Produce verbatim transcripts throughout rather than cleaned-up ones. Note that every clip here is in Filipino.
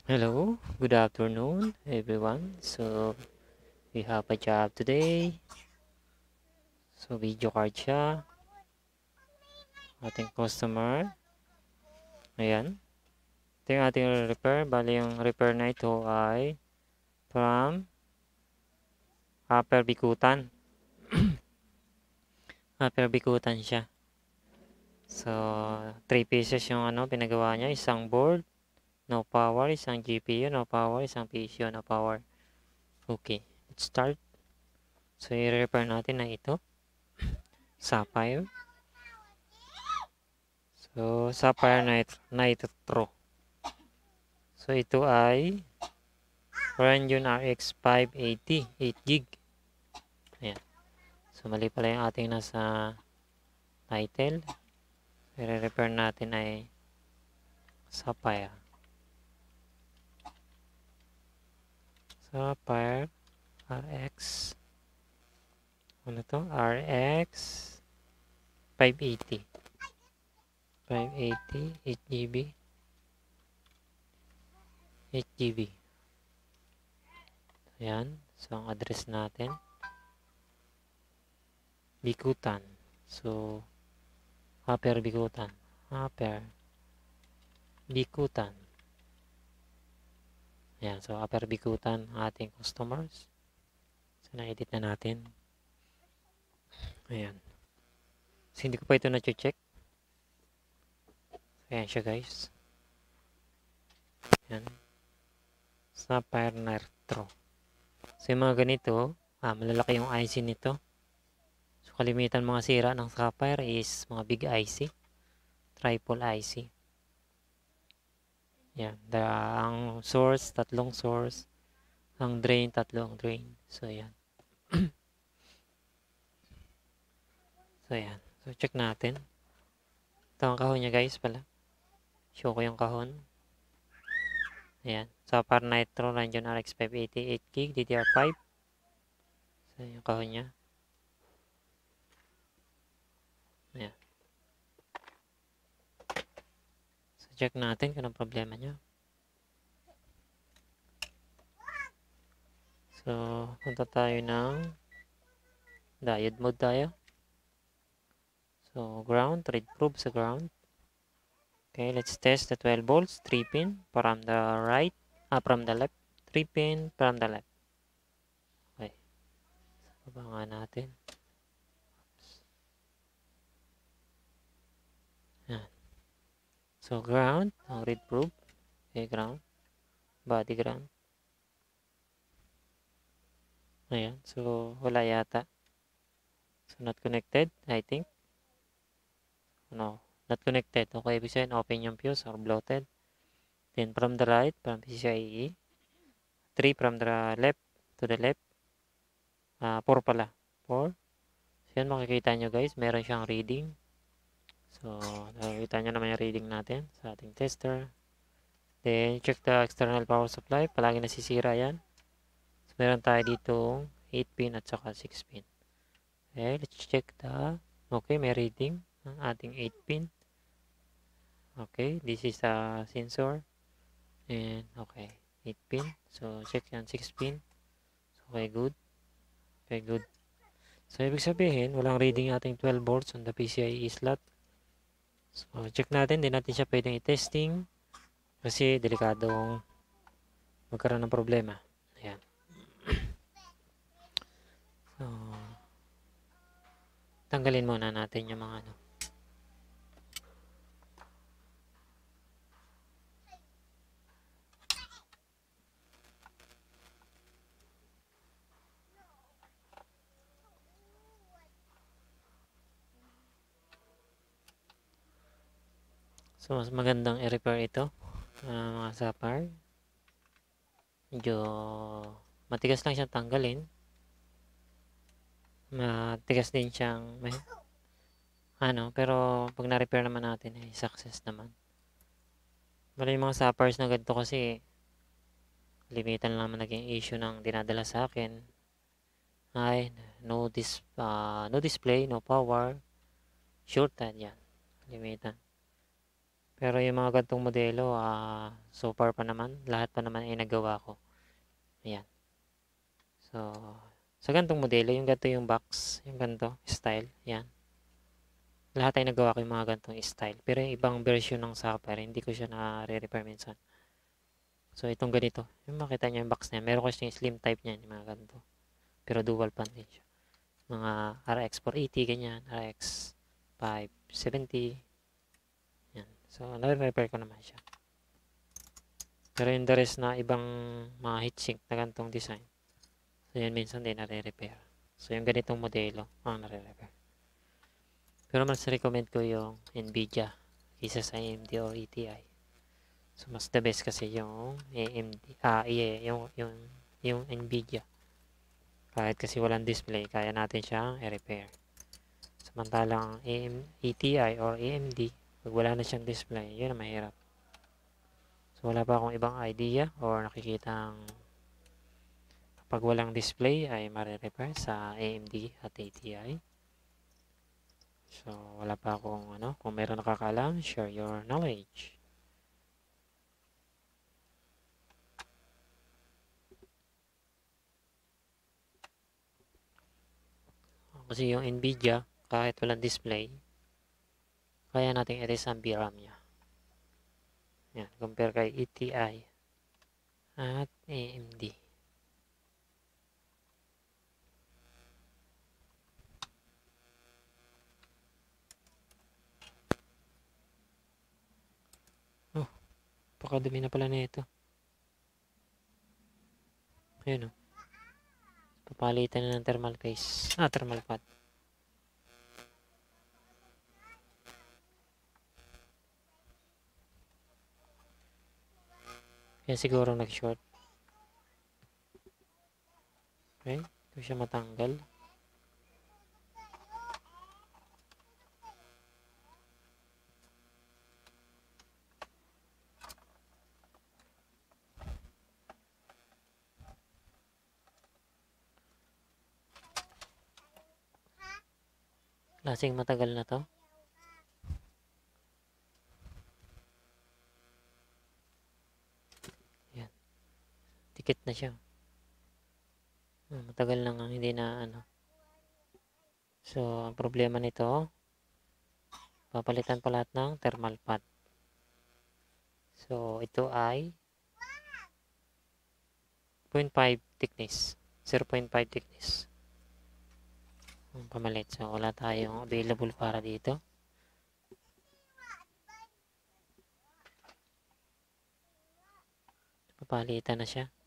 Hello, good afternoon, everyone. So, we have a job today. So, video card siya. Ating customer. Ayan. Ito yung ating repair. Bali, yung repair na ito ay from Upper Bikutan. Upper Bikutan siya. So, three pieces yung ano, pinagawa niya. Isang board, no power. Isang G P U, no power. Isang P C U, no power. Okay, let's start. So, i-repair natin na ito. Sapphire. So, Sapphire Nit Nitro. So, ito ay Radeon R X five eighty, eight gig. Ayan. So, mali pala yung ating nasa title. I-repair natin ay Sapphire. Sapphire R X. Ano to? R X five eighty. five eighty, eight G B. eight G B. Ayan. So, ang address natin. Bikutan. So, Upper Bikutan. Upper Bikutan. Ayan. So, Upper Bikutan ating customers. So, na-edit na natin. Ayan. So, hindi ko pa ito na-check. Ayan siya, guys. Ayan. Sapphire Nitro. So, yung mga ganito, ah, malalaki yung I C nito. So, kalimitan mga sira ng Sapphire is mga big I C. Triple I C. Ayan. The, ang source, tatlong source. Ang drain, tatlong drain. So, ayan. So, ayan. So, check natin. Ito ang kahon niya, guys, pala. Show ko yung kahon. Ayan. Sapphire Nitro Radeon R X five eighty, eight gig, D D R five. So, yung kahon niya. Ayan. So, check natin kung anong problema niya. So, punta tayo ng diode mode tayo. So, ground. Read probe sa ground. Okay, let's test the twelve volts. three pin from the right. Ah, from the left. three pin from the left. Okay. So, abangan natin. Ayan. So, ground. Ang read probe. Okay, ground. Body ground. Ayan. So, wala yata. So, not connected, I think. No, not connected. Okay, ibig sabihin, open yung fuse or bloated. Then, from the right, from P C I E. three from the left to the left. Uh, four pala. four. So, yan makikita nyo guys. Meron siyang reading. So, nakikita nyo naman yung reading natin sa ating tester. Then, check the external power supply. Palagi nasisira yan. So, meron tayo ditong eight pin at saka six pin. Okay, let's check the... Okay, may reading ang ating eight pin. Okay, this is a sensor. And, okay, eight pin. So, check yan, six pin. So, okay, good. Okay, good. So, ibig sabihin, walang reading ating twelve volts on the P C I E slot. So, check natin. Hindi natin siya pwedeng i-testing kasi delikadong magkaroon ng problema. Ayan. So, tanggalin muna natin yung mga ano. So, mas magandang i-repair ito. Uh, mga Sapphire. Medyo matigas lang siyang tanggalin. Matigas din siyang may, ano, pero pag na-repair naman natin ay success naman. Bali yung mga Sapphires na ganito kasi limitan lang naman naging issue ng dinadala sa akin. Ay, no, dis, uh, no display, no power. Shorted yan. Limitan. Pero yung mga gantong modelo, uh, so far pa naman, lahat pa naman ay nagawa ko. Ayan. So, sa gantong modelo, yung ganito yung box, yung ganito, style, ayan. Lahat ay nagawa ko yung mga gantong style. Pero yung ibang version ng software, hindi ko siya na-repair minsan. So, itong ganito, yung makita nyo yung box niya, meron ko siya yung slim type niya, yung mga ganito. Pero dual pan din siya. Mga R X four eighty, ganyan, R X five seventy, yan. So, na-repair ko naman siya. Pero yung the rest na ibang mga heatsink na ganitong design, so yan minsan din nare-repair. So yung ganitong modelo ang nare-repair. Pero mas recommend ko yung Nvidia kaysa sa A M D or E T I. So mas the best kasi yung A M D, ah, yeah, yung, yung, yung Nvidia. Kahit kasi walang display, kaya natin siyang i-repair. Samantalang A T I or A M D, pag wala na siyang display, yun ang mahirap. So wala pa akong ibang idea or nakikitang kapag walang display ay mare-repair sa A M D at A T I. So wala pa akong ano, kung meron nakakaalam, share your knowledge. Kasi yung Nvidia, kahit walang display, kaya natin i-erase ang V RAM niya. Yan, compare kay E T I at A M D. Oh, pakadumi na pala na ito. Ayun o. Papalitan na ng thermal paste. Ah, thermal pad. Kaya siguro nag-short. Okay, ito siya matanggal. Lasing matagal na to. Yan. Tikit na siya. Hmm, matagal na nga hindi na ano. So, ang problema nito, papalitan pa lahat ng thermal pad. So, ito ay zero point five thickness. zero point five thickness. Ang pamalit. So, wala tayong available para dito. Papalitan na siya.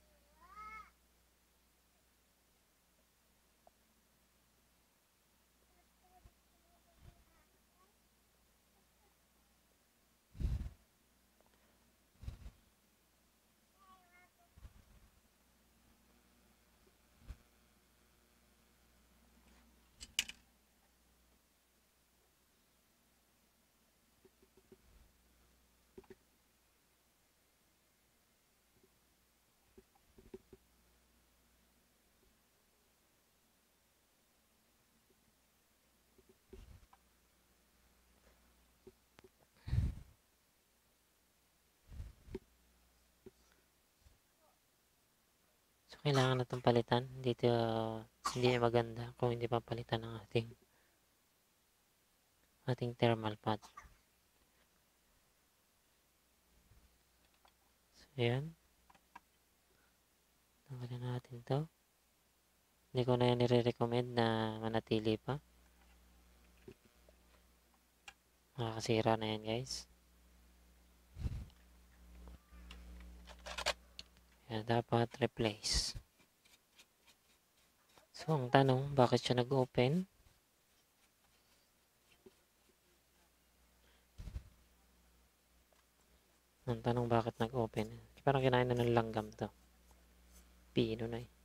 So, kailangan na itong palitan. Dito, uh, hindi maganda kung hindi papalitan ng ating ating thermal pad. So, ayan. Tanggalin natin to. Hindi ko na yan nire-recommend na manatili pa. Makakasira na yan, guys. Kaya dapat replace. So, ang tanong, bakit siya nag-open? Ang tanong, bakit nag-open? Parang kinain na ng langgam to. Pino na eh.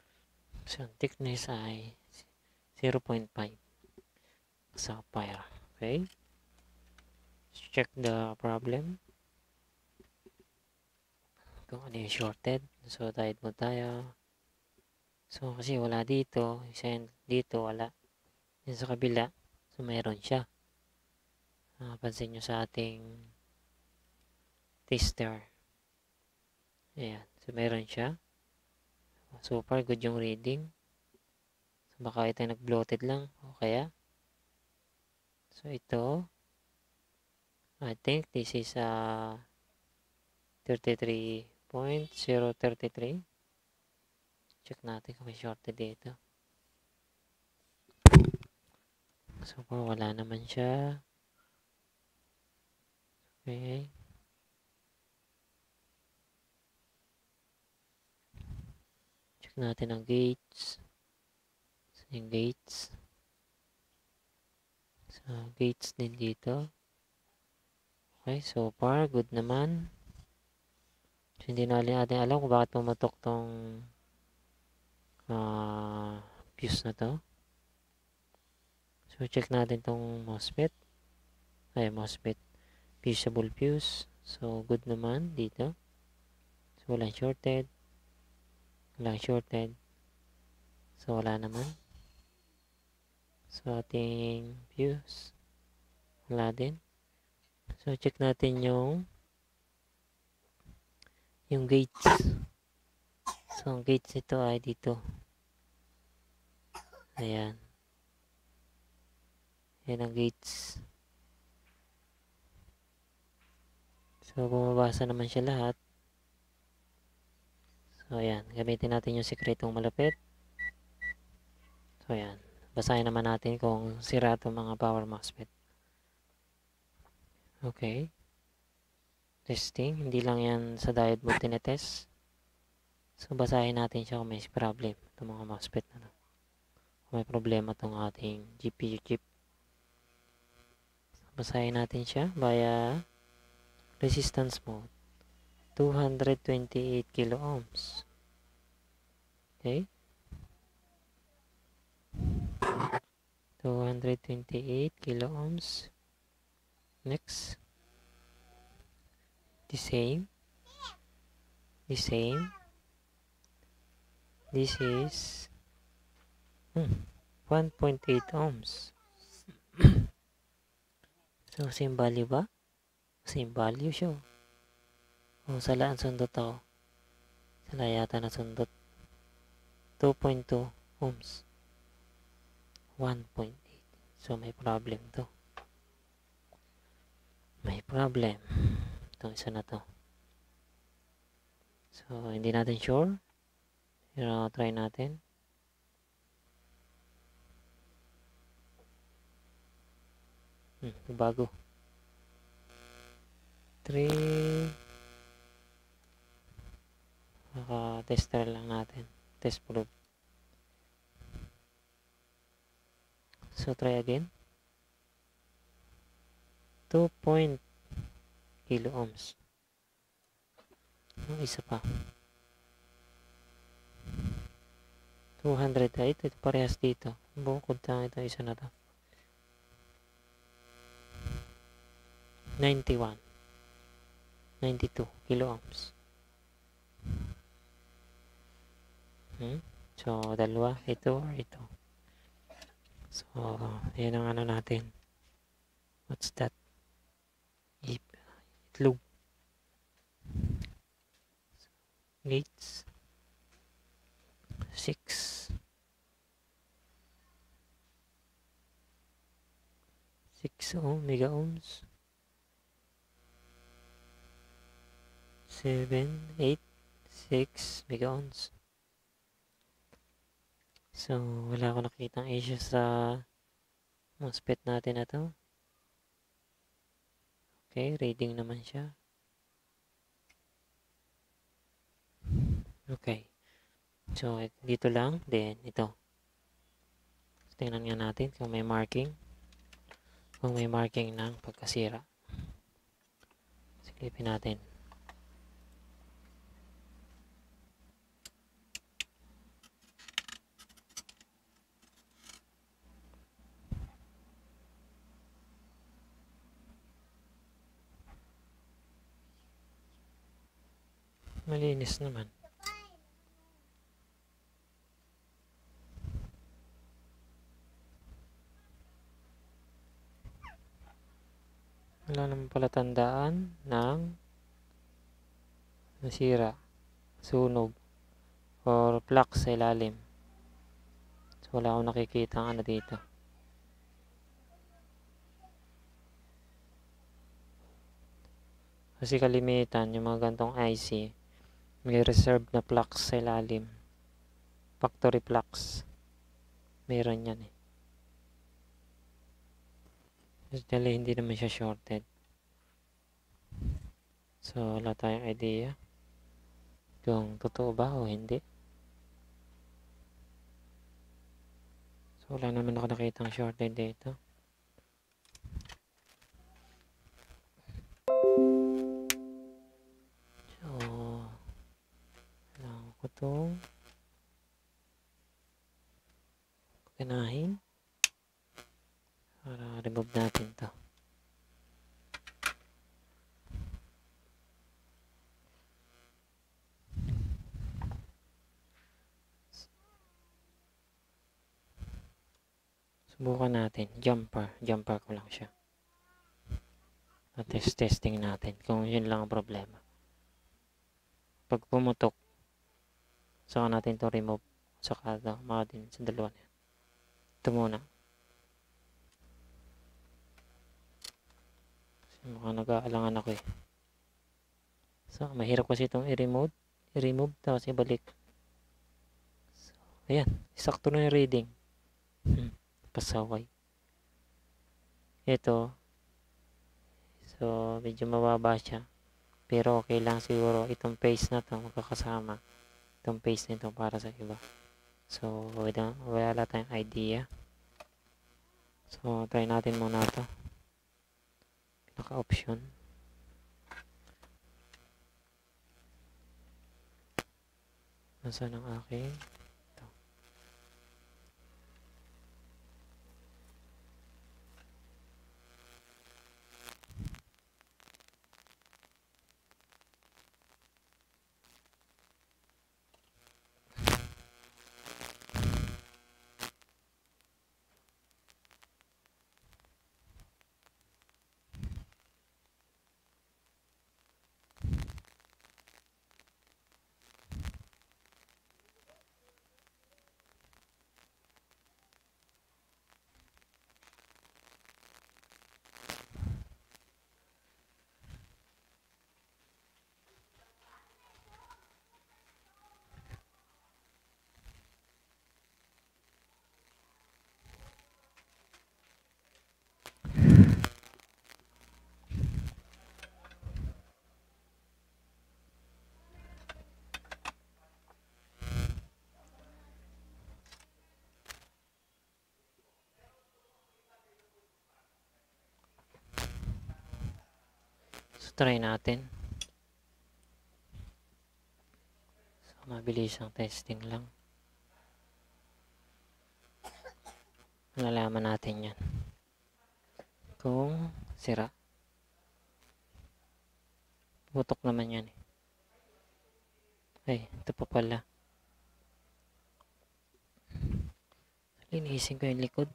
So, ang thickness ay zero point five sapphire. Okay. Let's check the problem. Kung ano yung shorted. So, diode mode tayo. So, kasi wala dito. Isa dito, wala. Yan sa kabila. So, mayroon siya. Uh, pansin nyo sa ating tester. Ayan. So, mayroon siya. So far, good yung reading. So, baka ito nag-bloated lang. O kaya. So, ito. I think this is uh, thirty-three point zero three three. Check natin kung may shorted dito. So far, wala naman siya. Okay. Check natin ang gates. So, yung gates. So, gates din dito. Okay, so far, good naman. So, hindi na natin alam kung bakit pumatok tong uh, fuse na to. So, check natin tong MOSFET. Ay, MOSFET. Fusible fuse. So, good naman dito. So, walang shorted. Walang shorted. So, wala naman. So, ating fuse. Wala din. So, check natin yung yung gates. So, ang gates nito ay dito. Ayan. Ayan ang gates. So, bumabasa naman siya lahat. So, ayan. Gamitin natin yung sikretong malapit. So, ayan. Basahin naman natin kung sira itong mga power MOSFET. Okay. Testing. Hindi lang yan sa diode mode tinetest. So, basahin natin siya kung may problem. Itong mga MOSFET na to. Kung may problema itong ating G P U chip. So, basahin natin siya via resistance mode. two hundred twenty-eight kilo ohms. Okay. two hundred twenty-eight kilo ohms. Next. The same. The same. This is hmm, one point eight ohms. So, same value ba? Same value siya. O, sala ang sundot ako. Sala yata na sundot. two point two ohms. one point eight. So, may problem to. May problem. Itong isa na to. So, hindi natin sure. Pero, try natin. Hmm, bago. three. Naka-tester lang natin. Test probe. So, try again. two point kilo ohms. Yung isa pa. two hundred. Ay, ito, ito parehas dito. Bukod lang ito, isa na to. ninety-one. ninety-two kilo ohms. Hmm? So, dalawa. Ito or ito. So, yan ang ano natin. What's that? Itlog. Gates. six. six ohm, mega ohms. seven, eight, six mega ohms. So, wala ko nakitang issue sa MOSFET natin na to. Okay, reading naman siya. Okay. So, dito lang. Then, ito. Tingnan nga natin kung may marking. Kung may marking ng pagkasira. Silipin natin. Malinis naman. Wala naman pala tandaan ng nasira, sunog, or plug sa ilalim. So, wala akong nakikita ang ano dito. Kasi kalimitan, yung mga gantong I C, may reserved na plugs sa ilalim. Factory plugs. Meron yan eh. Usually, hindi naman siya shorted. So, wala tayong idea kung totoo ba o hindi. So, wala naman ako nakitang shorted dito. So, kailangan ko itong ganahin para remove natin to. Subukan natin. Jumper. Jumper ko lang siya. Test testing natin kung yun lang ang problema. Pag pumutok, saka natin to remove. Saka ito, mga din sa dalawa na yan. Ito muna. Kasi mukhang nag-aalangan ako eh. So, mahirap kasi itong i-remove. I-remove, tapos ibalik. So, ayan. Sakto na yung reading. Hmm. Pasaway. Ito. So, medyo mababa siya. Pero okay lang siguro. Itong paste na to magkakasama. Itong paste nito para sa iba. So, wala, wala tayong idea. So, try natin muna ito. Pinaka-option. Nasaan ang aking? Ito. So, try natin. So, mabilis ang testing lang. Malalaman natin yan. Kung sira. Putok naman yan eh. Ay, ito pa pala. Linisin ko yung likod.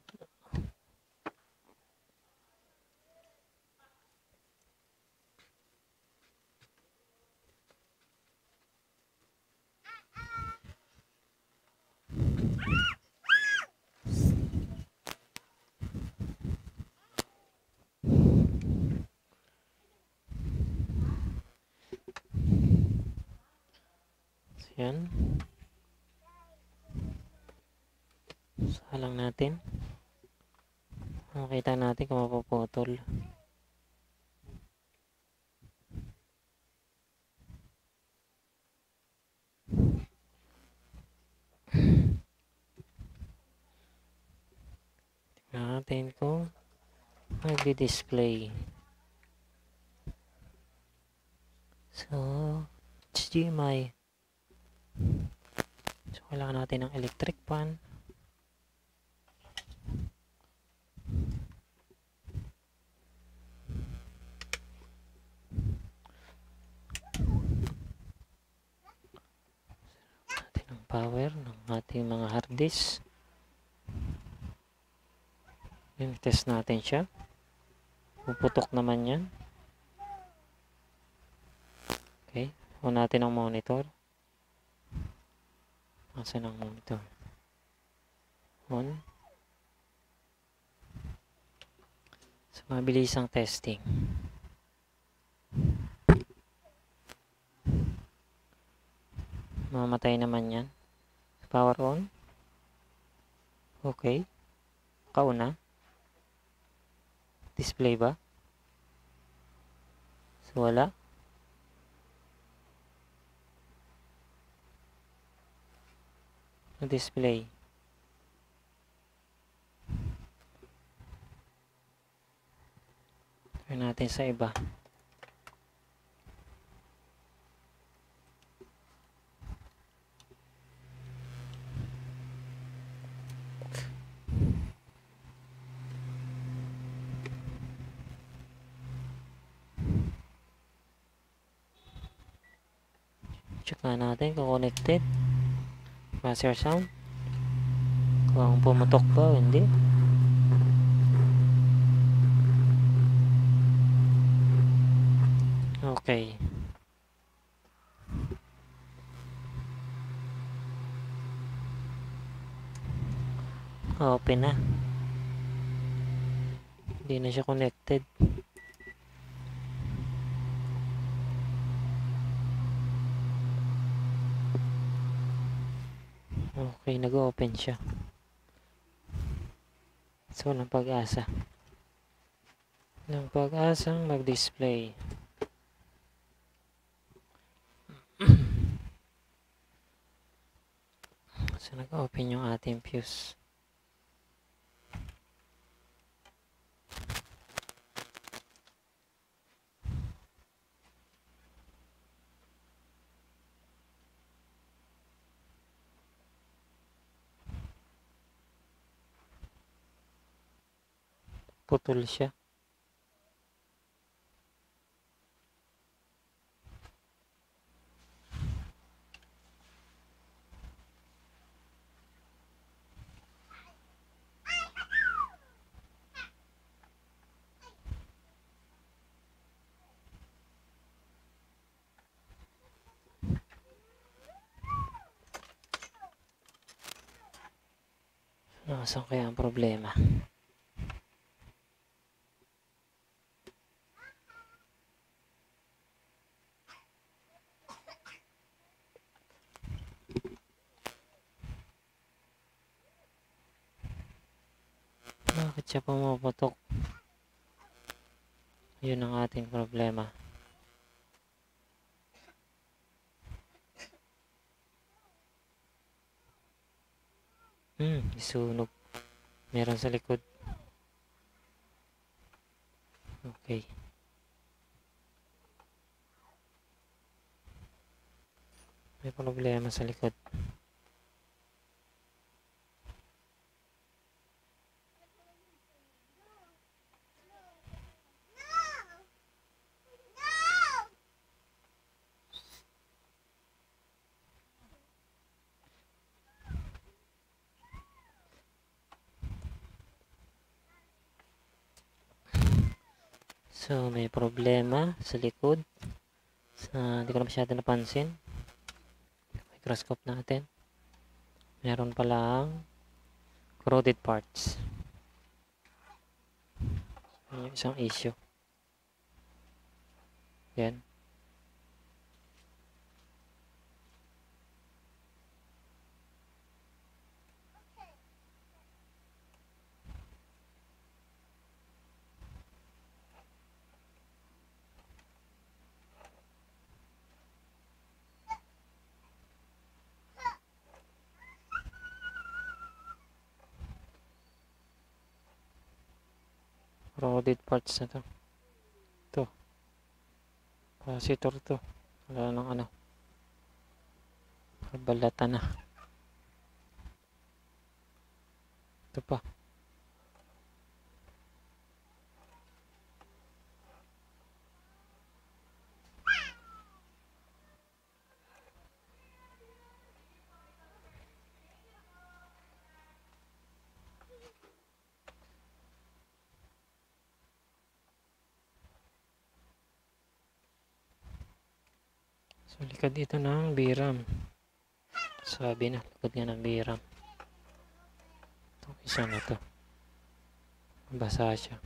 So, yan. Salang natin. Makita natin kung mapuputol. Tingnan natin kung mag-display. So, H D M I. So, kailangan natin ng electric fan. power ng ating mga hard disk. Then, test natin siya. Puputok naman yan. Okay. On natin ang monitor. Asan ang monitor? On. So, mabilisang testing. Mamatay naman yan. Power on. Okay. Kauna. Display ba? So, wala. Display. Try natin sa iba. Check na natin kung connected. Master sound. Kung pumutok ba o hindi. Okay. Open na. Hindi na siya connected. Okay, nag-open siya. So, walang pag-asa. Walang pag-asang mag-display. So, nag-open yung ating fuse. Putol siya. Nasaan kaya ang problema? Bakit siya pumuputok? Yun ang ating problema. Hmm, isunog. Meron sa likod. Okay. May problema sa likod. So, may problema sa likod. Sa, hindi ko na masyado napansin. Microscope natin. Meron palang corroded parts. Yung isang issue. Yan. Corroded parts na to. To. Capacitor to. Wala nang ano. Balata na. Ito pa. So, likod ito ng V RAM. Sabi na, likod nga ng V RAM. Itong isa na to. Basa siya.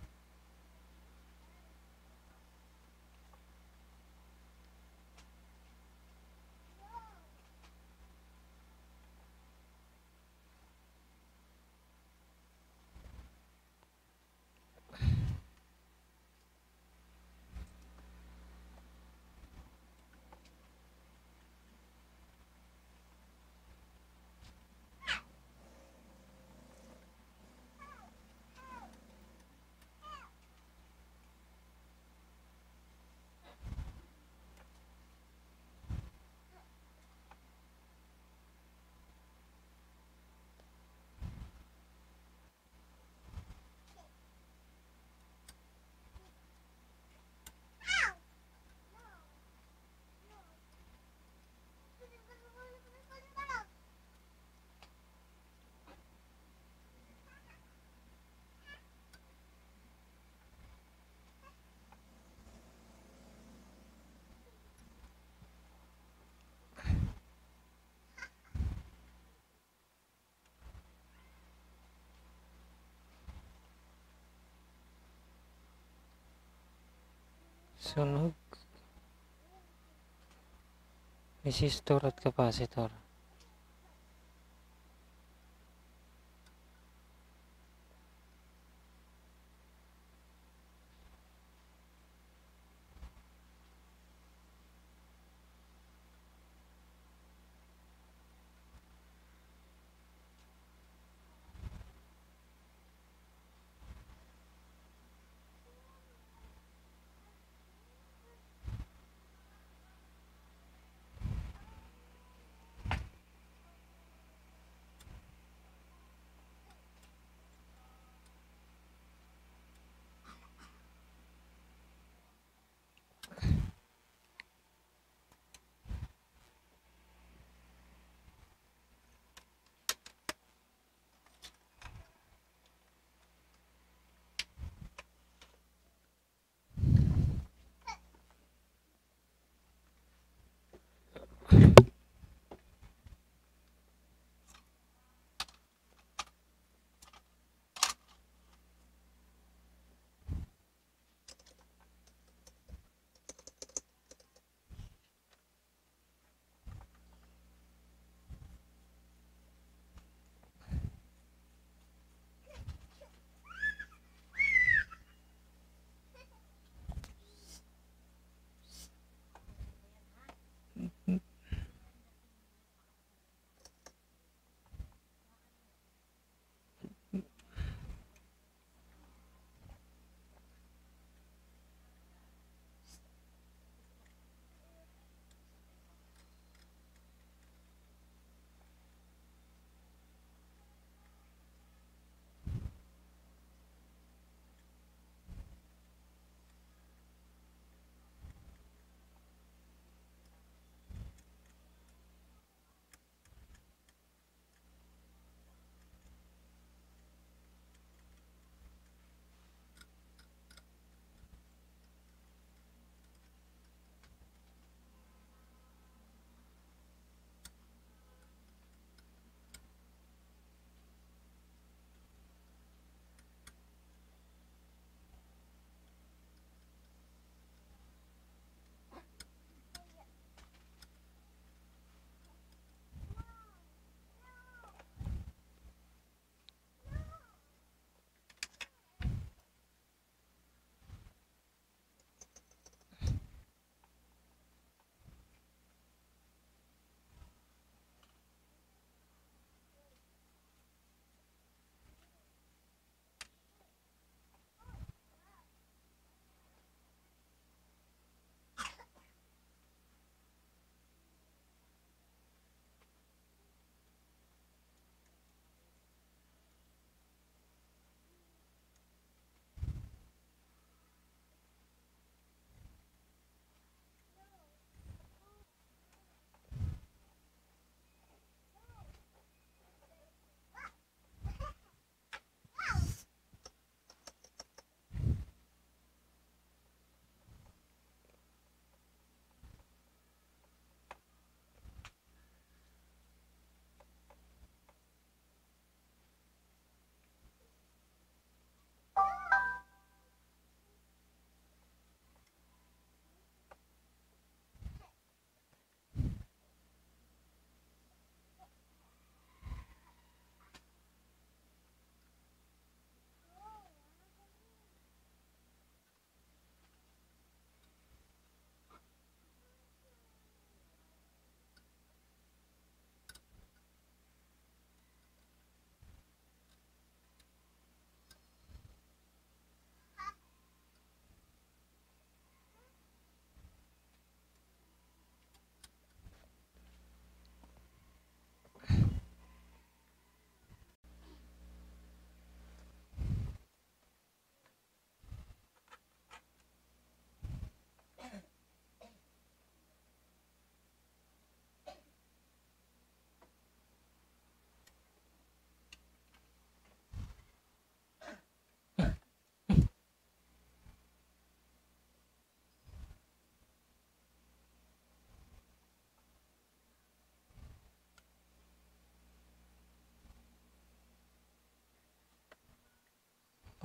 Sunog. Resistor at capacitor.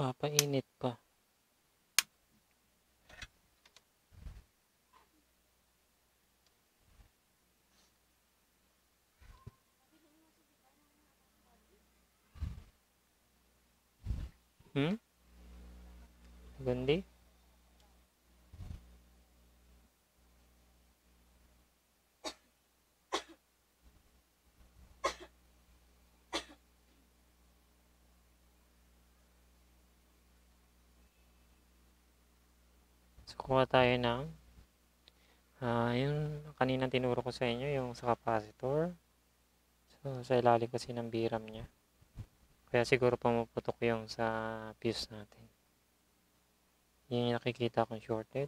Papainit pa. Hmm? Gandi? So, kuha tayo ng uh, yung kanina tinuro ko sa inyo, yung sa capacitor. So, sa ilalim kasi ng biram niya. Kaya siguro pumuputok yung sa fuse natin. Yun yung nakikita kong shorted.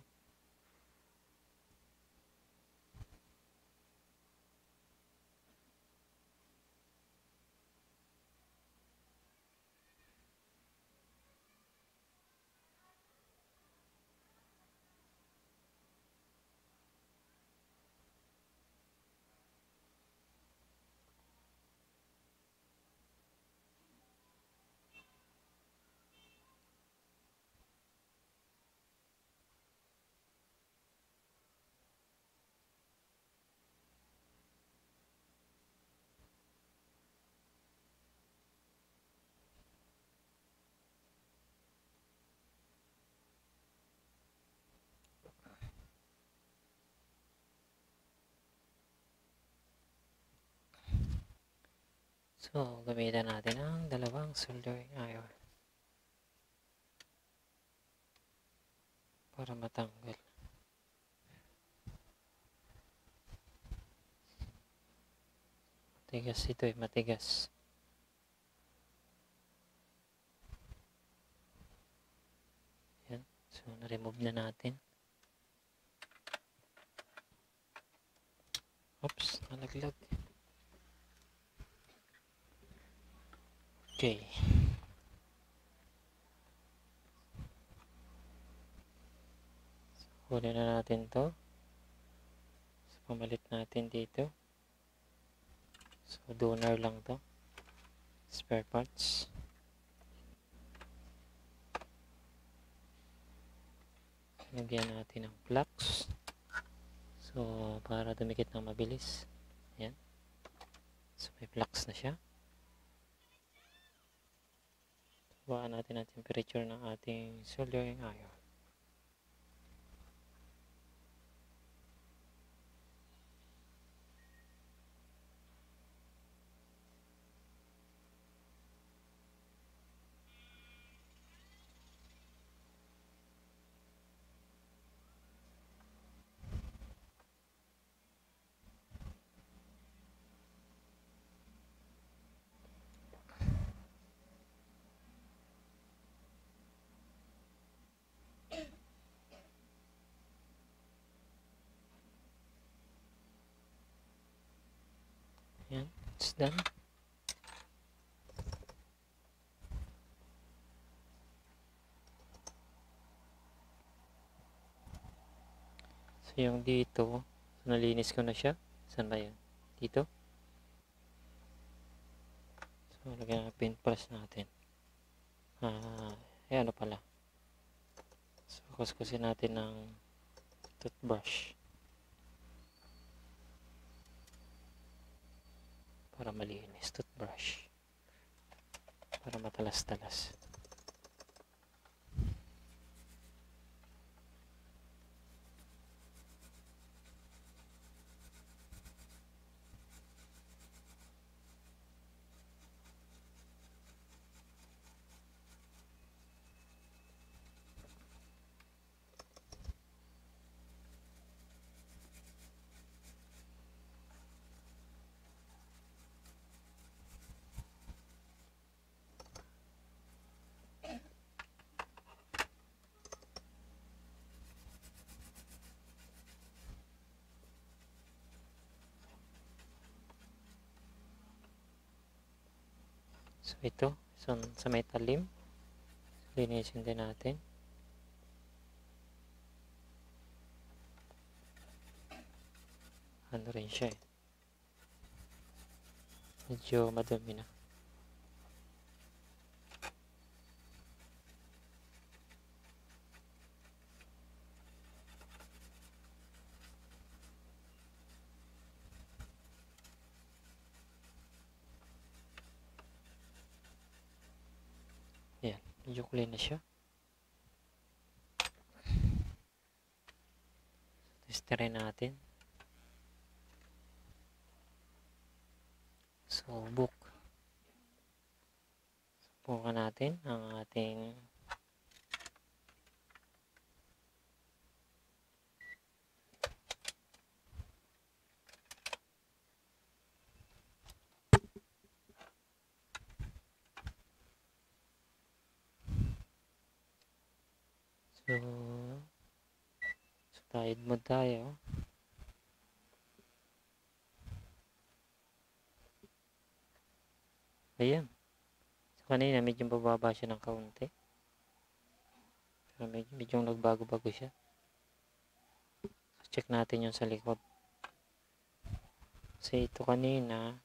So, gamitan natin ang dalawang soldering iron para matanggal. Matigas ito eh, matigas. Yan. So, na-remove na natin. Oops, nalaglag. Okay. So, huli na natin to. So, pamalit natin dito. So, donor lang to. Spare parts. Lagyan natin ng flux. So, para dumikit ng mabilis. Yan. So, may flux na siya. Baan natin ang temperature ng ating soldering iron. Yan, it's done. So, yung dito, so, nalinis ko na siya. Saan ba yan? Dito. So, lagyan ang paint brush natin. Ah, eh ano pala. So, kuskusin natin ng toothbrush. Para malinis, toothbrush. Para matalas-talas. So, ito, so, sa may talim, linisin din natin. Ano rin siya eh. Medyo madumi na. Medyo clean na siya. Testerin natin. So, book. Subukan natin ang ating so, so tide mode tayo. Ayan. So, kanina medyo bababa siya ng kaunti. Pero medyo, medyo nagbago-bago siya. So, check natin yung sa likod. So, ito kanina,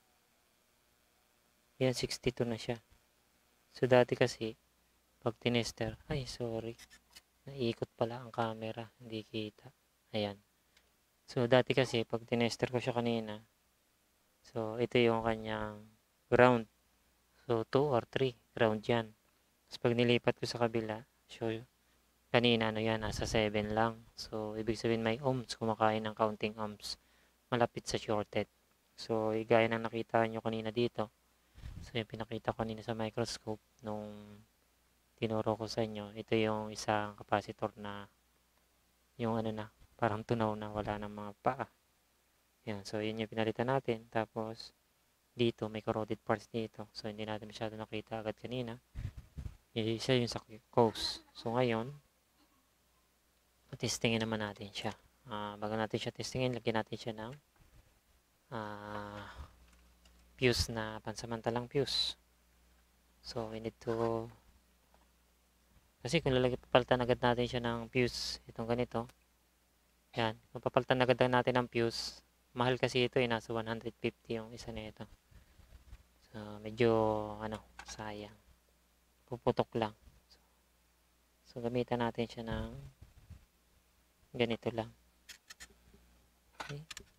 yan, sixty-two na siya. So, dati kasi, pag tinester, ay, sorry. Naiikot pala ang camera. Hindi kita. Ayan. So, dati kasi, pag tinester ko siya kanina, so, ito yung kanyang ground. So, two or three. Ground yan. Tapos, pag nilipat ko sa kabila, so, kanina, ano yan, nasa seven lang. So, ibig sabihin may ohms. Kumakain ng counting ohms. Malapit sa shorted. So, gaya ng nakita nyo kanina dito. So, yung pinakita ko kanina sa microscope nung tinuro ko sa inyo. Ito yung isang capacitor na yung ano na, parang tunaw na, wala ng mga paa. Yan. So, yun yung pinalitan natin. Tapos, dito, may corroded parts dito. So, hindi natin masyado nakita agad kanina. Yung isa yung sa cause. So, ngayon, testingin naman natin siya. Uh, bago natin siya testingin, lagyan natin siya ng uh, fuse na pansamantalang fuse. So, we need to kasi kung lalagyan, papalitan agad natin siya ng fuse, itong ganito. Yan, kung papalitan agad natin ng fuse, mahal kasi ito eh, nasa one hundred fifty yung isa na ito. So, medyo, ano, sayang. Puputok lang. So, so gamitan natin siya ng ganito lang. Okay.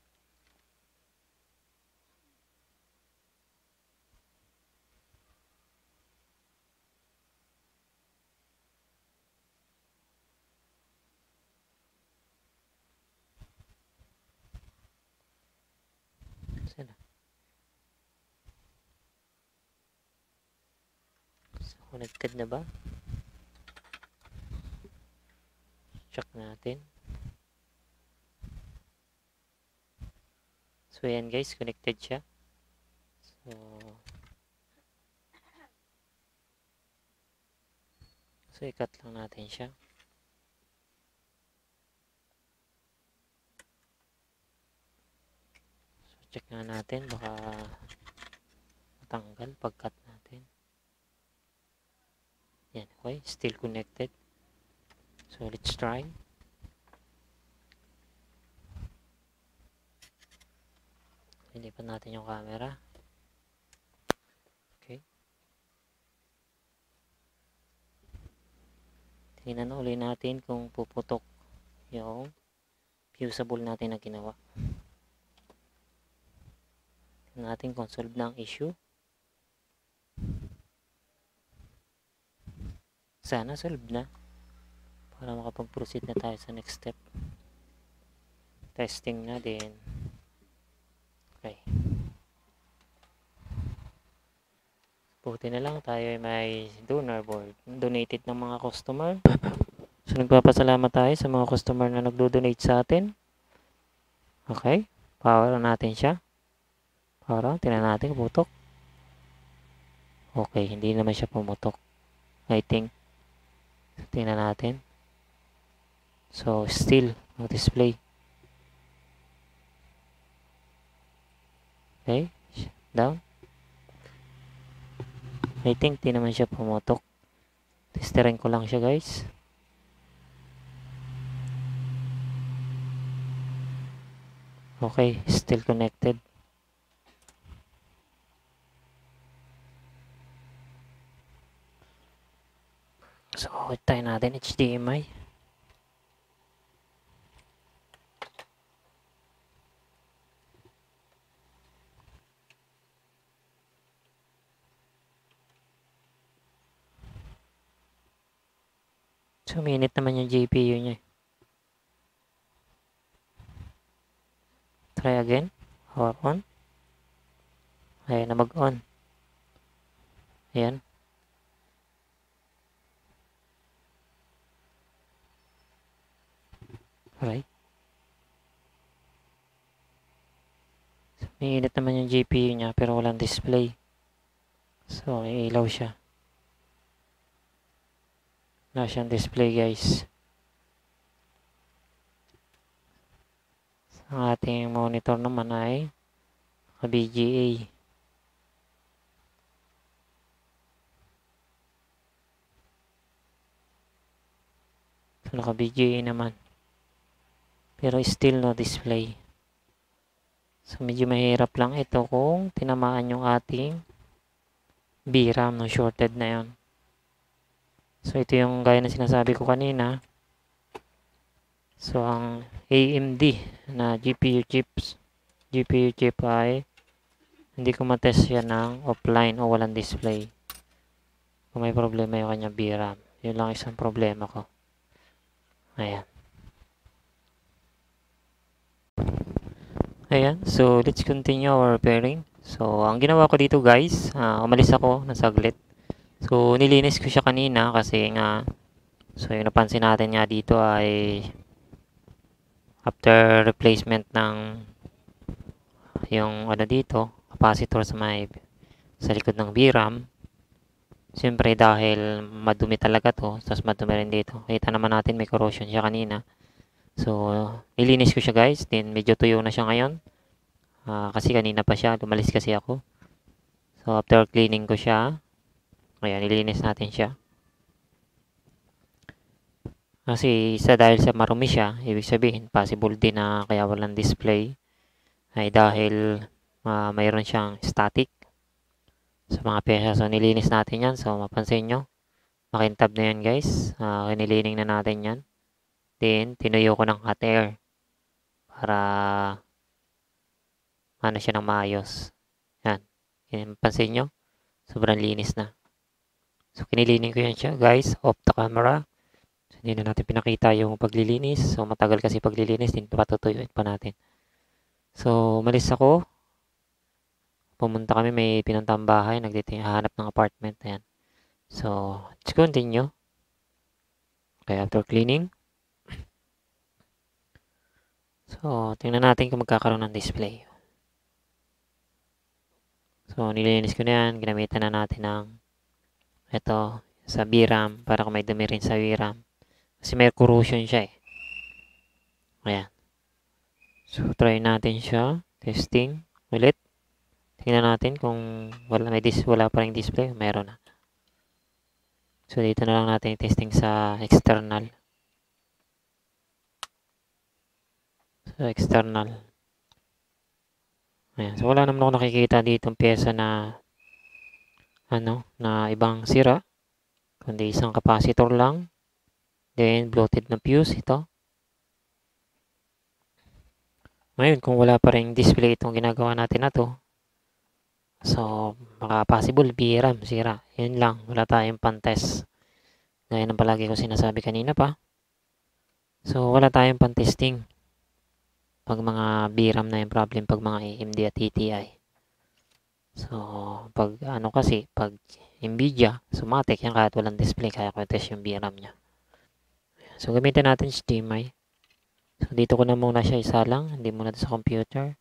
Sana. So, connected na ba? Check natin. So, yan guys, connected siya. So, so ikat lang natin siya. So, check nga natin, baka matanggal pag-cut natin. Yan, okay, still connected. So, let's try. Ilipat natin yung camera. Okay. Tingnan na uli natin kung puputok yung fusible natin na ginawa. Tingnan natin kung solve na ang issue. Sana solve na. Para makapag-proceed na tayo sa next step. Testing na din. Okay. Buti na lang tayo ay may donor board. Donated ng mga customer. So, nagpapasalamat tayo sa mga customer na nagdo-donate sa atin. Okay. Power natin siya. Power. Tingnan natin. Putok. Okay. Hindi naman siya pumutok. I think. Tingnan natin. So, still. No display. Okay. Down. I think di naman siya pumutok. Testerin ko lang siya guys. Okay. Still connected. So, try natin H D M I. So, minute naman yung G P U niya. Try again. Power on. Ayan na mag-on. Ayan. Alright. So, minute naman yung G P U niya pero walang display. So, ilaw siya. Wala siyang display, guys. Ang ating monitor naman ay naka-B G A. So, naka-B G A naman. Pero still no display. So, medyo mahirap lang ito kung tinamaan yung ating V RAM no shorted na yon. So, ito yung gaya na sinasabi ko kanina. So, ang A M D na G P U chips, G P U chip ay hindi ko matest yan ng offline o walang display. Kung may problema yung kanyang V RAM. Yun lang isang problema ko. Ayan. Ayan. So, let's continue our repairing. So, ang ginawa ko dito guys, uh, umalis ako ng saglit. So, nilinis ko siya kanina kasi nga, so yung napansin natin nga dito ay after replacement ng yung ano dito, capacitor sa may sa likod ng V RAM. Siyempre dahil madumi talaga to, tapos madumi rin dito. Kita naman natin may corrosion siya kanina. So, nilinis ko siya guys. Then, medyo tuyo na siya ngayon. Uh, kasi kanina pa siya, lumalis kasi ako. So, after cleaning ko siya, ayan, nilinis natin siya. Kasi isa dahil sa marumi siya, ibig sabihin, possible din na kaya walang display ay dahil uh, mayroon siyang static sa mga pyesa. So, nilinis natin yan. So, mapansin nyo, makintab na yan guys. Uh, nilining na natin yan. Then, tinuyo ko ng hot air para ano siya ng maayos. Yan. Yan, pansin nyo, sobrang linis na. So, kinilining ko yan siya guys, off the camera. So, hindi na natin pinakita yung paglilinis. So, matagal kasi paglilinis, din patutuyuin pa natin. So, umalis ako. Pumunta kami, may pinuntang bahay, naghahanap ng apartment. Ayan. So, let's continue. Okay, after cleaning. So, tingnan natin kung magkakaroon ng display. So, nilinis ko na yan. Ginamitan na natin ng ito sa V RAM para kung may dumi rin sa V RAM. Kasi may corrosion siya eh. Ayan. So, try natin siya. Testing ulit. Tingnan natin kung wala, may dis wala pa rin display. Meron na. So, dito na lang natin testing sa external. So, external. Ayan. So, wala naman ako nakikita dito ang pyesa na ano, na ibang sira. Kundi isang capacitor lang. Then, bloated na fuse ito. Ngayon, kung wala pa rin display itong ginagawa natin na to, so, baka possible V RAM sira. Yun lang. Wala tayong pan-test. Gaya ng palagi ko sinasabi kanina pa. So, wala tayong pan-testing. Pag mga V RAM na yung problem, pag mga A M D at T T I. So, pag ano kasi, pag Nvidia, sumatik yan kahit walang display, kaya ko test yung V RAM niya. So, gamitin natin H D M I. So, dito ko na muna siya isa lang, hindi muna sa computer.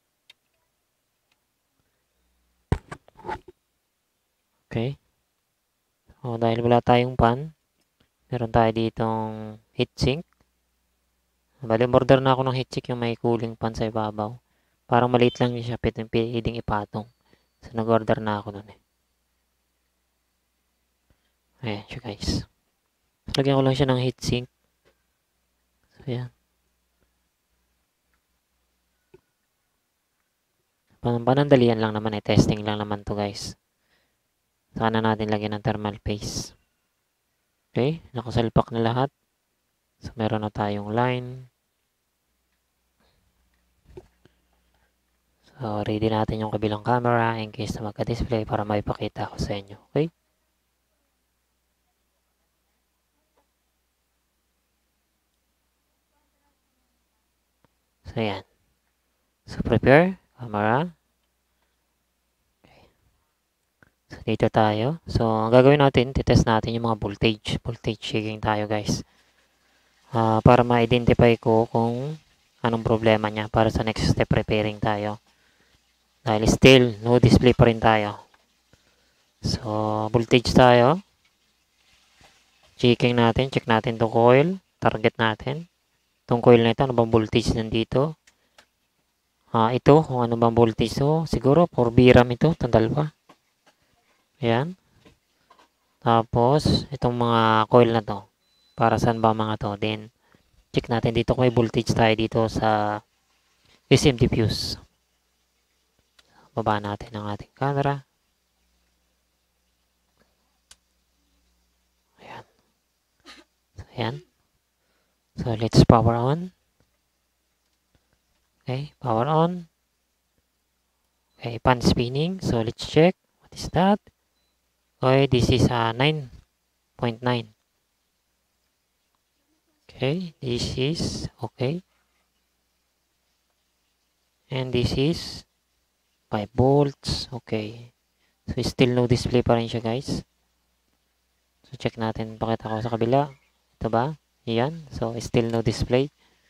Okay. So, dahil wala tayong pan, meron tayo ditong heatsink. Bali, order na ako ng heatsink yung may cooling fan sa ibabaw. Parang maliit lang siya, pwedeng ipatong. So, nag-order na ako nun eh. Ayan siya guys. So, lagyan ko lang siya ng heatsink. So, ayan. Panandalian lang naman eh. Testing lang naman to guys. Saka na natin lagyan ng thermal paste. Okay. Nakasalpak na lahat. So, meron na tayong line. So, ready natin yung kabilang camera in case na magka-display para maipakita ko sa inyo. Okay? So, yan. So, prepare. Camera. Okay. So, dito tayo. So, ang gagawin natin, titest natin yung mga voltage. Voltage checking tayo, guys. Uh, para ma-identify ko kung anong problema niya para sa next step preparing tayo. Dahil still, no display pa rin tayo. So, voltage tayo. Checking natin. Check natin itong coil. Target natin. Itong coil na ito, ano bang voltage nandito? Ah, ito, kung ano bang voltage. So, siguro, four B RAM ito. Tandal pa. Ayan. Tapos, itong mga coil na to. Para saan ba mga to? Then, check natin dito kung may voltage tayo dito sa S M D fuse. Baba natin ang ating camera. Ayan. So, ayan. So, let's power on. Okay, power on. Okay, pan spinning. So, let's check. What is that? Okay, this is uh, nine point nine. Okay, this is okay. And this is five volts. Okay. So, still no display pa rin siya, guys. So, check natin. Pakita ko sa kabila. Ito ba? Ayan. So, still no display.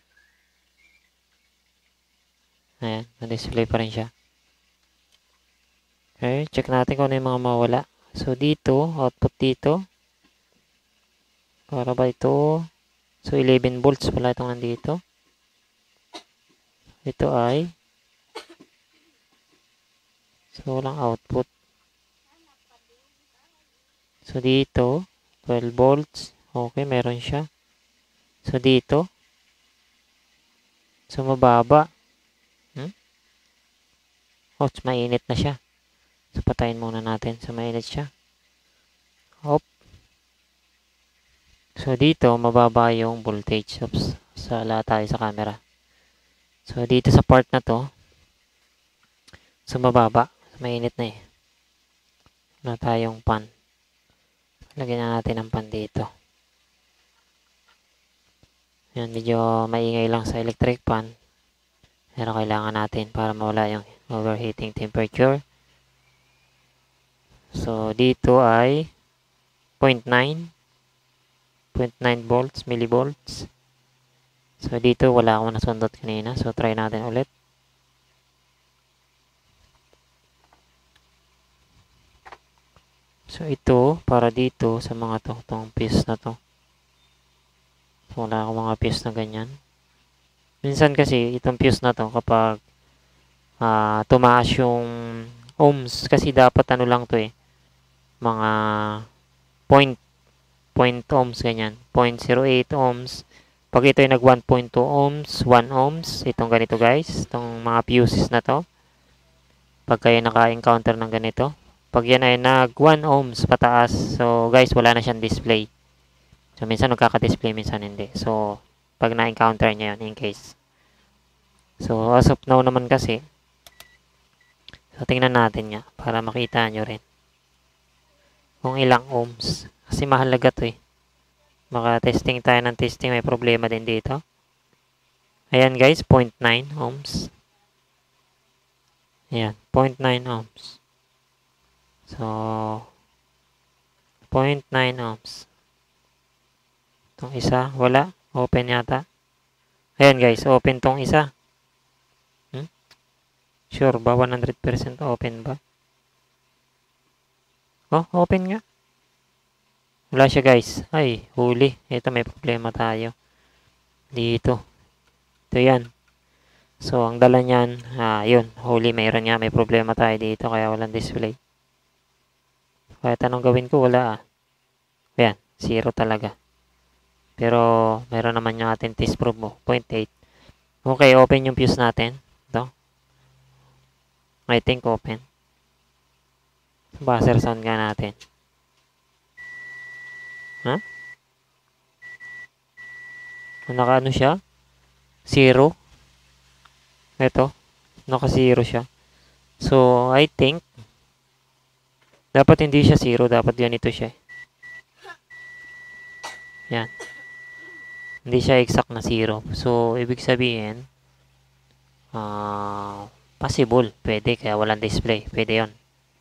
Ayan. No-display pa rin siya. Okay. Check natin kung ano yung mga mawala. So, dito. Output dito. Para ba ito? So, eleven volts pala itong nandito. Ito ay so, walang output. So, dito, twelve volts. Okay, meron siya. So, dito. So, mababa. Hmm? Oh, mainit na siya. So, patayin muna natin. So, mainit siya. Hop. So, dito, mababa yung voltage. Oops. So, wala tayo sa camera. So, dito sa part na to. So, mababa. So, mainit na eh. Wala tayong pan. Lagyan na natin ang pan dito. Yan, medyo maingay lang sa electric pan. Pero kailangan natin para mawala yung overheating temperature. So, dito ay zero point nine. zero point nine volts, millivolts. So, dito wala akong nasundot kanina. So, try natin ulit. So, ito, para dito, sa mga to, itong fuse na to. So, wala akong mga fuse na ganyan. Minsan kasi, itong fuse na to, kapag uh, tumaas yung ohms, kasi dapat ano lang to eh, mga point, point ohms, ganyan. zero point zero eight ohms. Pag ito ay nag one point two ohms, one ohms, itong ganito guys, itong mga fuses na to. Pag kayo naka-encounter ng ganito, pag yan ay nag one ohms pataas, so guys, wala na siyang display. So, minsan magkaka-display, minsan hindi. So, pag na-encounter niya yun, in case. So, as of now naman kasi, so, tingnan natin nga, para makita nyo rin. Kung ilang ohms. Kasi mahalaga to eh. Maka-testing tayo ng testing, may problema din dito. Ayan guys, zero point nine ohms. Ayan, zero point nine ohms. So, zero point nine ohms. Itong isa, wala. Open yata. Ayan guys, open tong isa. Hmm? Sure ba? one hundred percent open ba? Oh, open nga. Wala siya guys. Ay, huli. Ito may problema tayo. Dito. Ito yan. So, ang dala niyan, ah, yun. Huli, mayroon nga. May problema tayo dito kaya walang display. Kahit anong gawin ko, wala ah. Ayan, zero talaga. Pero, meron naman yung ating test probe mo. zero point eight. Okay, open yung fuse natin. Ito. I think open. Buzzer sound nga natin. Ha? Naka ano siya? Zero. Ito. Naka zero siya. So, I think dapat hindi siya zero. Dapat ganito siya. Yan. Hindi siya exact na zero. So, ibig sabihin Uh, possible. Pwede, kaya walang display. Pwede yon.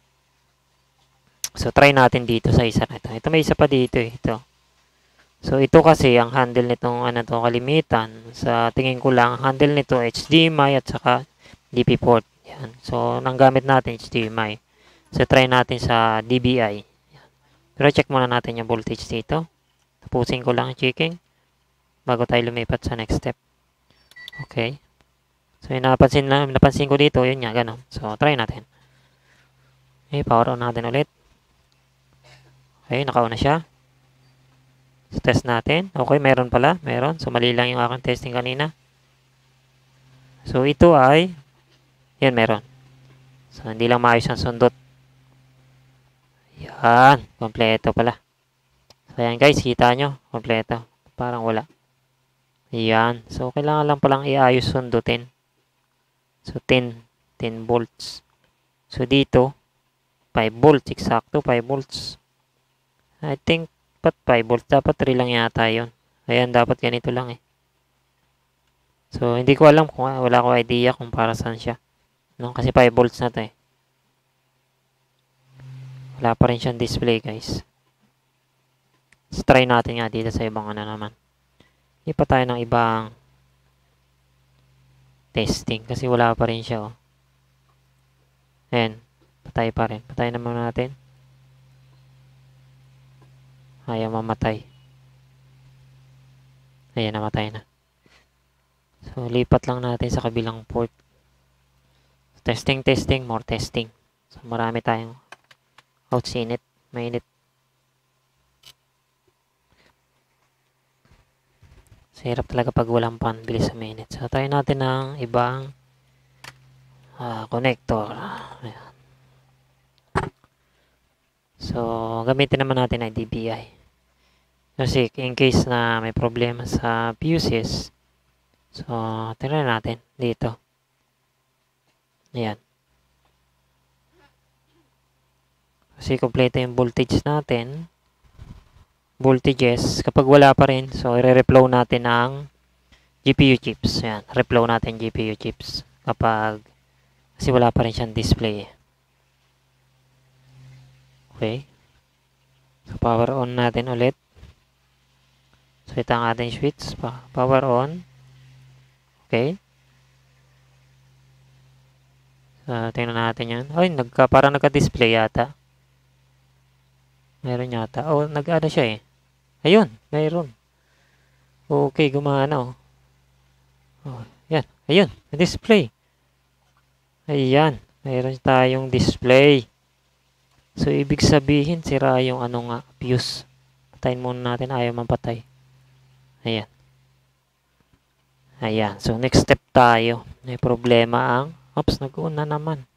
So, try natin dito sa isa na ito. Ito may isa pa dito eh. Ito. So, ito kasi ang handle nitong ano to, kalimitan. Sa tingin ko lang, handle nito H D M I at saka D P port. Yan. So, nang gamit natin H D M I. So, try natin sa D B I. Yan. Pero check muna natin yung voltage dito. Tapusin ko lang checking bago tayo lumipat sa next step. Okay. So, yung napansin, lang, napansin ko dito, yun nga, ganun. So, try natin. Okay, power on natin ulit. Okay, naka-on na siya. So, test natin. Okay, meron pala. Meron. So, mali lang yung aking testing kanina. So, ito ay, yan, meron. So, hindi lang maayos ang sundot. Yan, kompleto pala. So, yan guys, kita nyo, kompleto. Parang wala. Yan. So, kailangan lang palang iayos sundutin. So, ten, ten volts. So, dito, five volts. Eksakto, five volts. I think, pat five volts. Dapat three lang yata yun. Ayan, dapat ganito lang eh. So, hindi ko alam kung, wala ko idea kung para saan siya. No? Kasi five volts na to eh. Wala pa rin siyang display, guys. So, try natin nga dito sa ibang ano naman. Ipa tayo ng ibang testing kasi wala pa rin siya, oh. Ayan. Patay pa rin. Patay naman natin. Ayaw mamatay. Ayan, namatay na. So, lipat lang natin sa kabilang port. Testing, testing, more testing. So, marami tayong outsinit. Mainit. So, hirap talaga pag walang pan. Bilis sa minute. So, tayo natin ng ibang uh, connector. Ayan. So, gamitin naman natin ay D B I. Kasi, in case na may problema sa fuses, so, tingnan natin dito. Ayan. Kasi, kompleto yung voltage natin. Voltages. Kapag wala pa rin, so, i-reflow natin ang G P U chips. Ayan. Reflow natin G P U chips. Kapag, kasi wala pa rin siyang display. Okay. So, power on natin ulit. So, ito ang ating switch. Power on. Okay. So, tingnan natin yan. Ay, nagka, parang nagka-display yata. Meron yata. Oh, nag-ano siya eh. Ayun, mayroon. Okay, gumana oh. Oh, yan. Ayun, display. Ayan, mayroon tayong display. So, ibig sabihin, sira yung ano nga, fuse. Patayin muna natin, ayaw mapatay. Ayan. Ayan, so next step tayo. May problema ang, oops, nag-on na naman.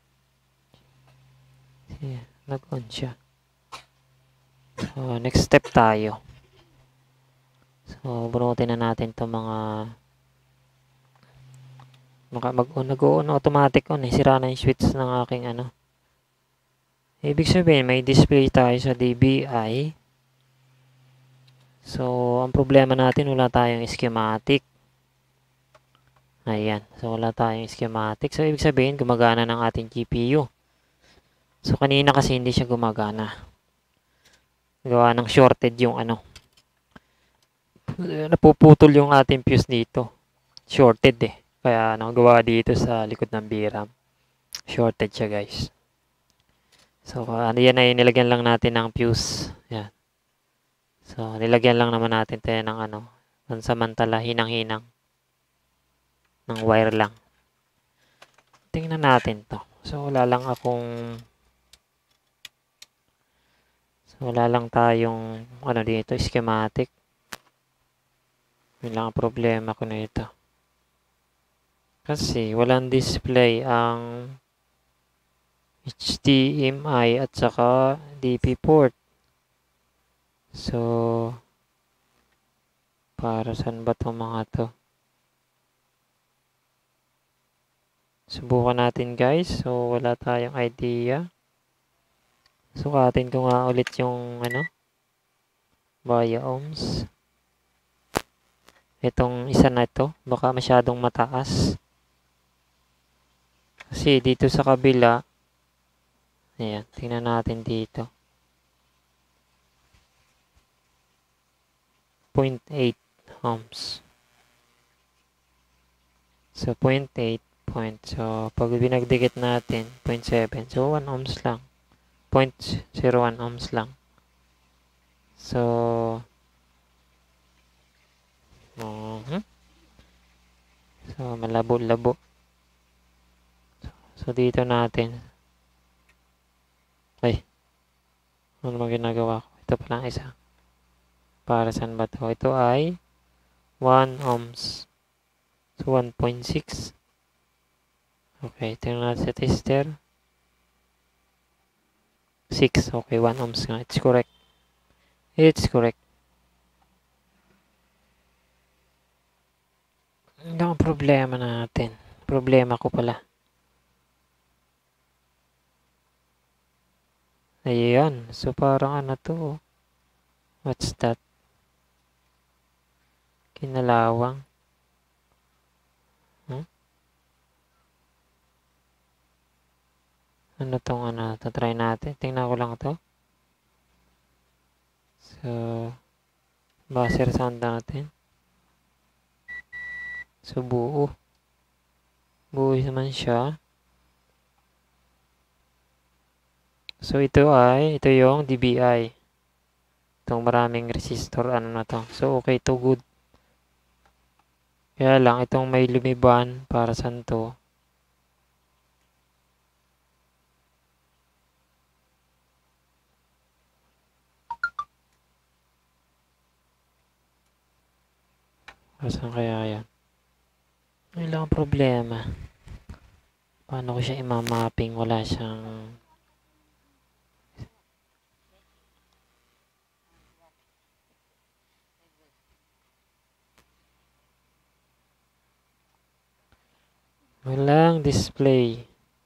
Ayan, nag-on siya. So, next step tayo. So, bunutin na natin itong mga mag-on, nag-on, automatic on eh. Sira na yung switch ng aking ano. Ibig sabihin, may display tayo sa D B I. So, ang problema natin, wala tayong schematic. Ayan. So, wala tayong schematic. So, ibig sabihin, gumagana ng ating G P U. So, kanina kasi hindi siya gumagana. Gawa ng shorted yung ano. Napuputol yung ating fuse dito. Shorted eh. Kaya, ano, gawa dito sa likod ng V RAM. Shorted siya, guys. So, ano yan ay nilagyan lang natin ng fuse. Yan. So, nilagyan lang naman natin tayo ng ano, pansamantala, hinang-hinang. Ng wire lang. Tingnan natin to. So, wala lang akong, so, wala lang tayong, ano dito, schematic. Yun lang ang problema ko na ito. Kasi, walang display ang H D M I at saka D P port. So, para saan ba itong mga to? Subukan natin guys. So, wala tayong idea. Sukatin ko nga ulit yung ano, Via ohms. Itong isa na ito, baka masyadong mataas. Kasi dito sa kabila, ayan, tingnan natin dito. zero point eight ohms. So, zero point eight point. So, pag binagdikit natin, zero point seven. So, one ohms lang. zero point zero one ohms lang. So, uh -huh. So, malabo-labo. So, dito natin. Ay. Ano naman ginagawa ko? Ito pa lang isa. Para saan ba ito? Ito ay one ohms. So, one point six. Okay, tingnan natin sa tester. six. Okay, one ohms nga. It's correct. It's correct. Ano ang problema natin? Problema ko pala. Ayan. So, parang ano to? What's that? Kinalawang. Hmm? Ano tong ano? Ito, try natin. Tingnan ko lang to. So, buzzer sound natin. So, buo. Buo naman siya. So, ito ay, ito yung D B I. Itong maraming resistor, ano na to. So, okay to, good. Kaya lang, itong may lumiban, para saan to? Para saan kaya yan? May lang problema. Paano ko siya imamapping? Wala siyang... Walang display.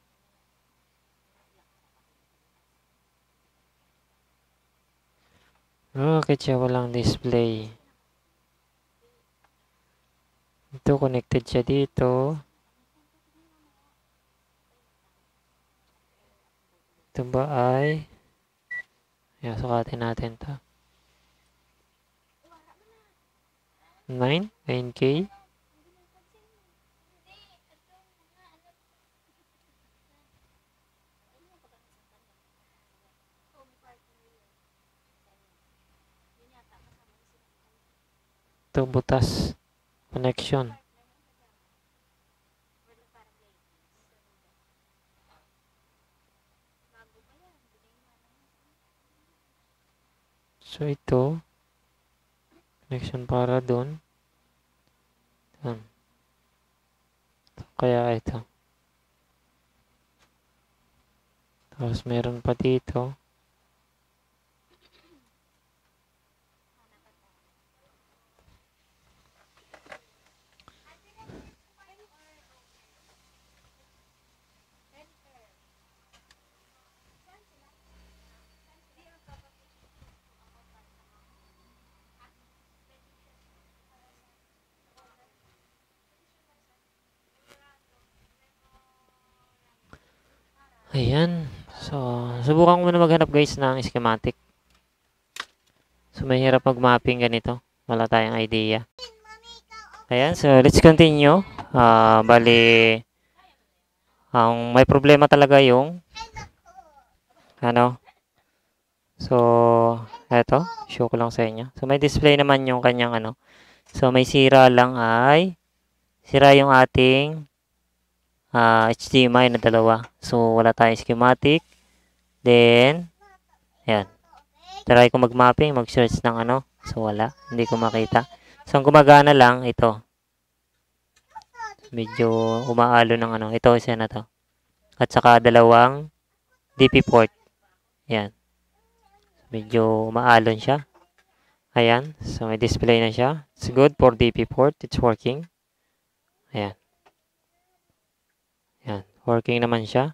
Bakit siya walang display? Ito, connected siya dito. Ito ba ay... Ayan, sukatin natin to. nine? nine K? Ito, butas. Connection. So, ito. Connection para doon. Doon. Kaya ito. Tapos, meron pa dito. Ayan. So, subukan ko muna maghanap guys ng schematic. So, mahirap mag-mapping ganito. Wala tayong idea. Ayan. So, let's continue. Uh, bali, ang may problema talaga yung ano. So, eto. Show ko lang sa inyo. So, may display naman yung kanyang ano. So, may sira lang ay sira yung ating uh, H D M I na dalawa. So, wala tayong schematic. Then, ayan. Try ko mag-mapping, mag-search ng ano. So, wala. Hindi ko makita. So, ang gumagana lang, ito. Medyo umaalo ng ano. Ito, isa na to. At saka dalawang D P port. Ayan. Medyo umaalon siya. Ayan. So, may display na siya. It's good for D P port. It's working. Ayan. Ayan. Working naman siya.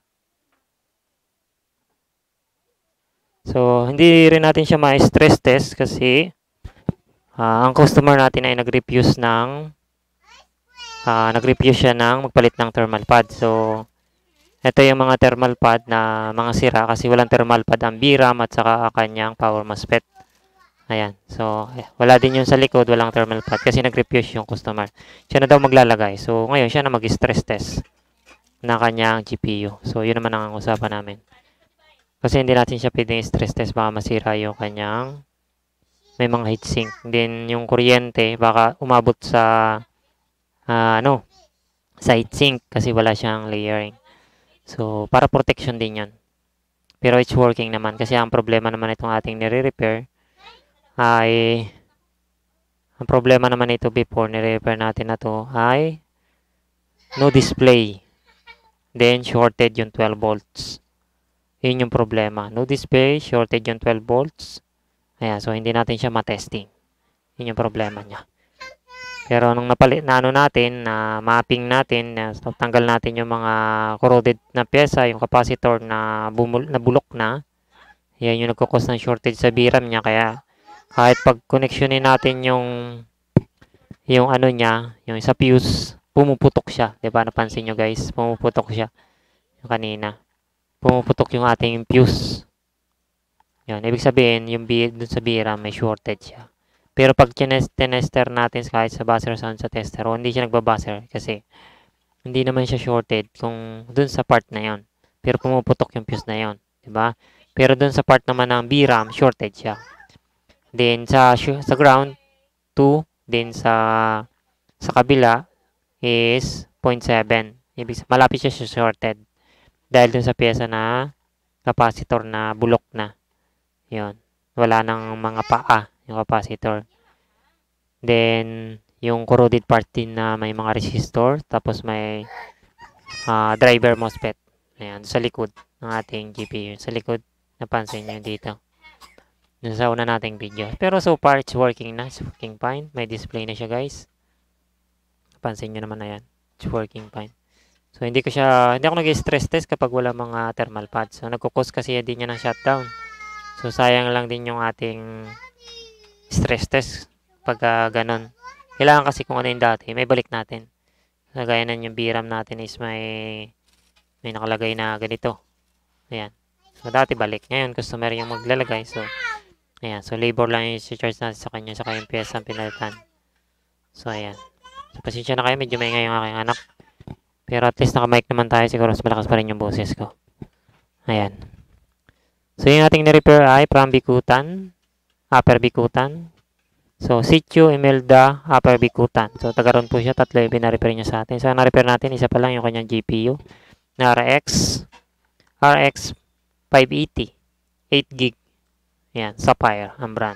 So, hindi rin natin siya ma-stress test kasi uh, ang customer natin ay nag-refuse ng uh, nag-refuse siya ng magpalit ng thermal pad. So, Ito yung mga thermal pad na mga sira kasi walang thermal pad ang V RAM at saka kanyang power MOSFET. Ayan. So, eh, wala din yung sa likod, walang thermal pad kasi nag-refuse yung customer. Siya na daw maglalagay. So, ngayon siya na mag-stress test ng kanyang G P U. So, yun naman ang usapan namin. Kasi hindi natin siya pwedeng stress test, baka masira yung kanyang may mga heatsink. Then, yung kuryente, baka umabot sa uh, ano, sa heatsink kasi wala siyang layering. So, para protection din yan. Pero it's working naman kasi ang problema naman itong ating nire-repair ay ang problema naman ito before nire-repair natin na to ay no display. Then, shorted yung twelve volts. Yun yung problema. No display, shorted yung twelve volts. Ayan, so hindi natin siya matesting. Yun yung problema niya. Pero nung napalit na ano natin, na mapping natin, na tanggal natin yung mga corroded na pyesa, yung capacitor na bumul na bulok na, yan yung nagkukos ng shortage sa V RAM niya. Kaya kahit pag connectionin natin yung yung ano niya, yung sa fuse, pumuputok siya. 'Di ba? Napansin nyo guys, pumuputok siya. Yung kanina. Pumuputok yung ating fuse. Yan, ibig sabihin, yung B, dun sa V RAM may shortage siya. Pero pag tinester natin kahit sa buzzer sound sa tester, o hindi siya nagbabuzzer kasi hindi naman siya shorted kung dun sa part na yon. Pero pumuputok yung fuse na yon, 'di ba? Pero dun sa part naman ng V RAM, shorted siya. Then sa sa ground two, then sa sa kabila is zero point seven. Ibig sabihin, malapit siya sa shorted dahil dun sa pyesa na capacitor na bulok na. 'Yon. Wala nang mga paa yung capacitor. Then, yung corroded part din na may mga resistor, tapos may uh, driver MOSFET. Ayan, sa likod ng ating G P U. Sa likod, napansin nyo dito. Yung sa una nating video. Pero so far, it's working na. It's working fine. May display na siya, guys. Napansin nyo naman na yan. It's working fine. So, hindi ko siya, hindi ako nag-stress test kapag wala mga thermal pads. So, nagkukos kasi din niya ng shutdown. So, sayang lang din yung ating stress test pag uh, ganun. Kailangan kasi kung ano yung dati, may balik natin. So, gaya na yung V RAM natin is may may nakalagay na ganito. Ayan. So, dati balik. Ngayon, customer yung maglalagay. So, ayan. So, labor lang yung charge natin sa kanya sa kayong pyesa ang pinalitan. So, ayan. So, pasensya na kayo. Medyo may ngayon aking anak. Pero at least naka-mic naman tayo. Siguro mas malakas pa rin yung boses ko. Ayan. So, yung ating na-repair ay from Bikutan. Upper Bikutan. So, Sitio Imelda, Upper Bikutan. So, taga ron po siya. Tatlo yung pina-repair niya sa atin. So, na-repair natin. Isa pa lang yung kanyang G P U. Na R X. R X five eighty. eight gig. Ayan. Sapphire. Ang brand.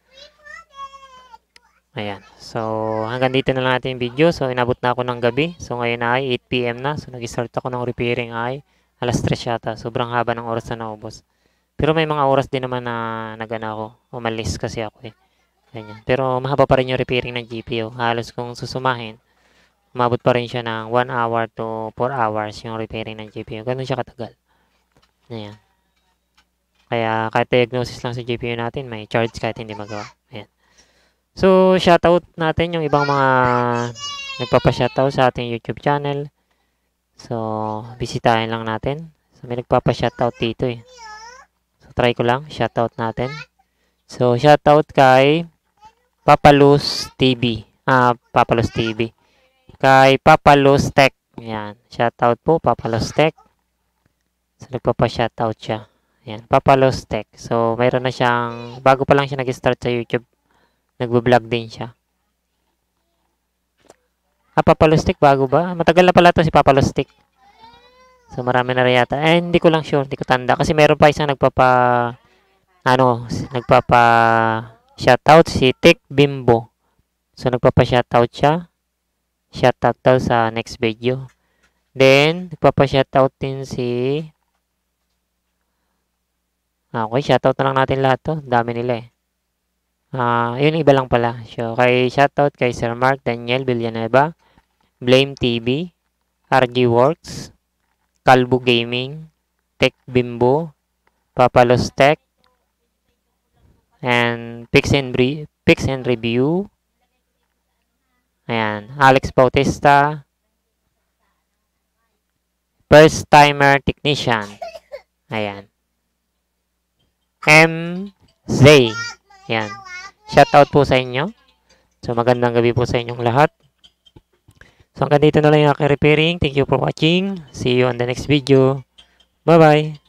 Ayan. So, hanggang dito na lang natin yung video. So, inabot na ako ng gabi. So, ngayon ay eight p m na. So, nag-start ako ng repairing ay alas tres yata. Sobrang haba ng oras na naubos. Pero may mga oras din naman na nagana ako. Umalis kasi ako eh. Ganyan. Pero mahaba pa rin yung repairing ng G P U. Halos kung susumahin, umabot pa rin siya ng one hour to four hours yung repairing ng G P U. Ganun siya katagal. Ayan. Kaya kahit diagnosis lang sa G P U natin, may charge kahit hindi magawa. Ayan. So, shoutout natin yung ibang mga nagpapa-shoutout sa ating YouTube channel. So, bisitahin lang natin. So, may nagpapa-shoutout dito eh. So, try ko lang. Shoutout natin. So, shoutout kay Papalus T V. Ah, Papalus T V. Kay Papalus Tech. Ayan. Shoutout po, Papalus Tech. So, nagpapa-shoutout siya. Ayan. Papalus Tech. So, mayroon na siyang, bago pa lang siya nag-start sa YouTube, nagbo-vlog din siya. Ah, Papalus Tech, bago ba? Matagal na pala to si Papalus Tech. So, marami na rin yata. Eh, hindi ko lang sure. Hindi ko tanda. Kasi meron pa isang nagpapa, ano, nagpapa, shoutout si Tech Bimbo. So, nagpapa-shoutout siya. Shoutout daw sa next video. Then, nagpapa-shoutout din si... Okay, shoutout na lang natin lahat to. Dami nila eh. Ah, uh, yun iba lang pala. So, kay shoutout kay Sir Mark Daniel Villanueva, Blame T V, R G Works, Calvo Gaming, Tech Bimbo, Papalos Tech, and Pix and, Re Pix and Review. Ayan, Alex Bautista, First timer technician. Ayan. M. Zay. Ayan. Shoutout po sa inyo. So, magandang gabi po sa inyong lahat. So, hanggang dito na lang yung aking repairing. Thank you for watching. See you on the next video. Bye-bye.